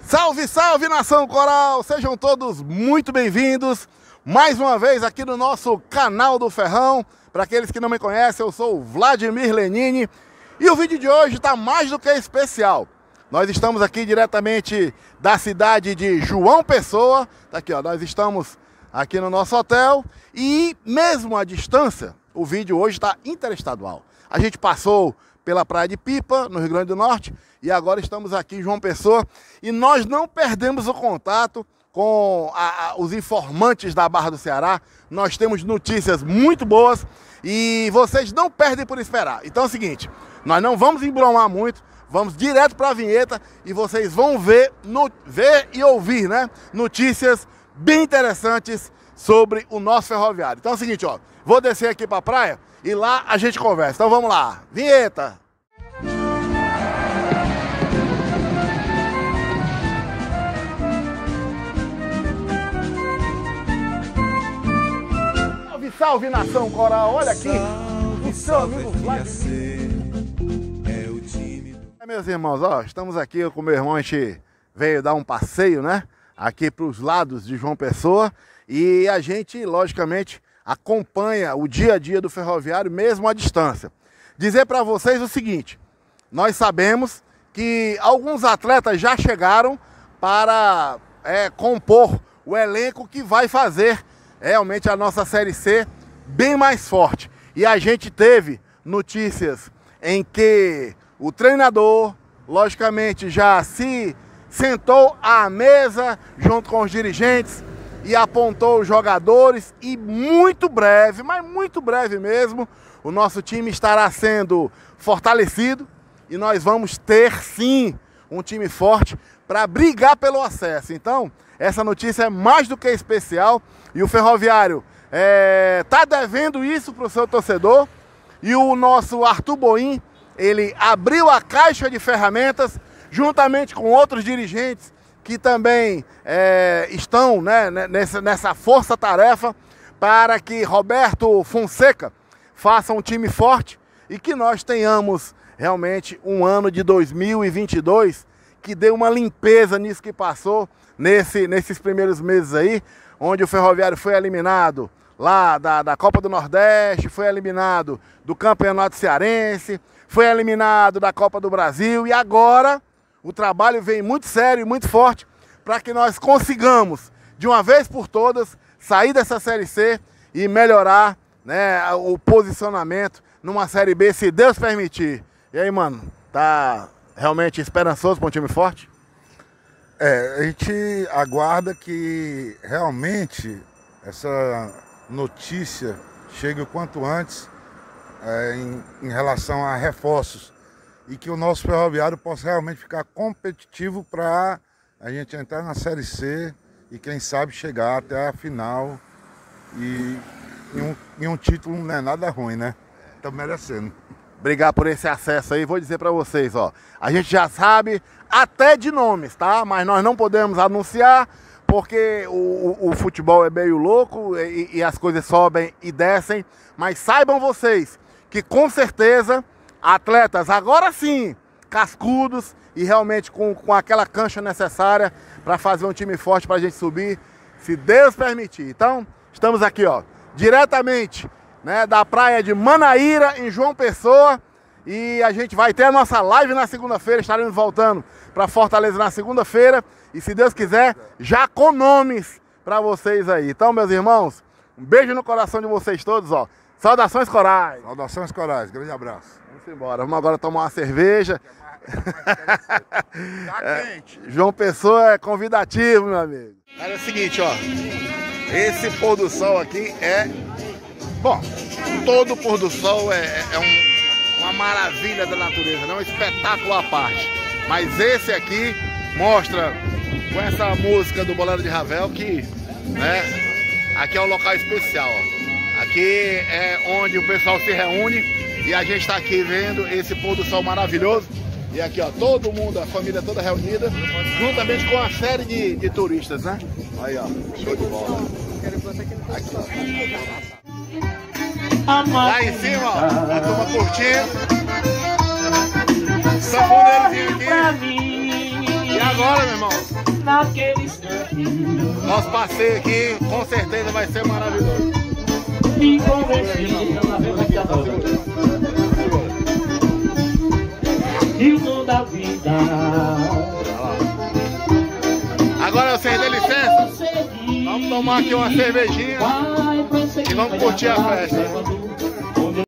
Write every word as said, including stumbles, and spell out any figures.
Salve, salve, nação coral! Sejam todos muito bem-vindos mais uma vez aqui no nosso canal do Ferrão. Para aqueles que não me conhecem, eu sou o Vladimir Lenini e o vídeo de hoje está mais do que especial. Nós estamos aqui diretamente da cidade de João Pessoa. Tá aqui, ó, nós estamos aqui no nosso hotel e mesmo à distância, o vídeo hoje está interestadual. A gente passou pela Praia de Pipa, no Rio Grande do Norte, e agora estamos aqui em João Pessoa e nós não perdemos o contato com a, a, os informantes da Barra do Ceará. Nós temos notícias muito boas e vocês não perdem por esperar. Então é o seguinte, nós não vamos embromar muito, vamos direto para a vinheta e vocês vão ver, no, ver e ouvir, né, notícias bem interessantes sobre o nosso ferroviário. Então é o seguinte, ó, vou descer aqui para a praia e lá a gente conversa. Então vamos lá, vinheta! Salve, salve, nação coral! Olha aqui, o seu amigo Vladimir. É, meus irmãos, ó, estamos aqui com o meu irmão, a gente veio dar um passeio, né, aqui para os lados de João Pessoa e a gente, logicamente, acompanha o dia a dia do ferroviário mesmo à distância. Dizer para vocês o seguinte, nós sabemos que alguns atletas já chegaram para é, compor o elenco que vai fazer realmente a nossa Série C bem mais forte. E a gente teve notícias em que o treinador, logicamente, já se sentou à mesa junto com os dirigentes e apontou os jogadores e muito breve, mas muito breve mesmo, o nosso time estará sendo fortalecido e nós vamos ter sim um time forte para brigar pelo acesso. Então, essa notícia é mais do que especial e o Ferroviário está é, devendo isso para o seu torcedor e o nosso Arthur Boim, ele abriu a caixa de ferramentas juntamente com outros dirigentes que também é, estão, né, nessa, nessa força-tarefa para que Roberto Fonseca faça um time forte e que nós tenhamos realmente um ano de dois mil e vinte e dois que dê uma limpeza nisso que passou nesse, nesses primeiros meses aí, onde o Ferroviário foi eliminado lá da, da Copa do Nordeste, foi eliminado do Campeonato Cearense, foi eliminado da Copa do Brasil e agora o trabalho vem muito sério e muito forte para que nós consigamos, de uma vez por todas, sair dessa Série C e melhorar, né, o posicionamento numa Série B, se Deus permitir. E aí, mano, tá realmente esperançoso para um time forte? É, a gente aguarda que realmente essa notícia chegue o quanto antes é, em, em relação a reforços e que o nosso ferroviário possa realmente ficar competitivo para a gente entrar na Série C e quem sabe chegar até a final e, e, um, e um título não é nada ruim, né? Tá merecendo. Brigar por esse acesso aí, vou dizer para vocês, ó, a gente já sabe até de nomes, tá? Mas nós não podemos anunciar porque o, o, o futebol é meio louco e, e as coisas sobem e descem, mas saibam vocês que com certeza atletas agora sim, cascudos e realmente com, com aquela cancha necessária para fazer um time forte para a gente subir, se Deus permitir. Então, estamos aqui, ó, diretamente, né, da praia de Manaíra, em João Pessoa, e a gente vai ter a nossa live na segunda-feira, estaremos voltando para Fortaleza na segunda-feira, e se Deus quiser, já com nomes para vocês aí. Então, meus irmãos, um beijo no coração de vocês todos, ó. Saudações corais. Saudações corais, grande abraço. Vamos embora, vamos agora tomar uma cerveja. Tá quente. É, João Pessoa é convidativo, meu amigo. Cara, é o seguinte, ó, esse pôr do sol aqui é... Bom, todo pôr do sol é, é um, uma maravilha da natureza, né? Um espetáculo à parte. Mas esse aqui mostra, com essa música do Bolero de Ravel, que, né, aqui é um local especial, ó. Aqui é onde o pessoal se reúne e a gente está aqui vendo esse pôr do sol maravilhoso. E aqui, ó, todo mundo, a família toda reunida, juntamente com uma série de, de turistas, né? Aí, ó, show de bola. Aqui, ó. Lá em cima, ó, a turma curtindo. Sanfoneirozinho aqui. E agora, meu irmão? Naquele instante. Nosso passeio aqui com certeza vai ser maravilhoso. Me convenci. E o dom da vida. Agora vocês dê licença. Vamos tomar aqui uma cervejinha e vamos curtir a festa.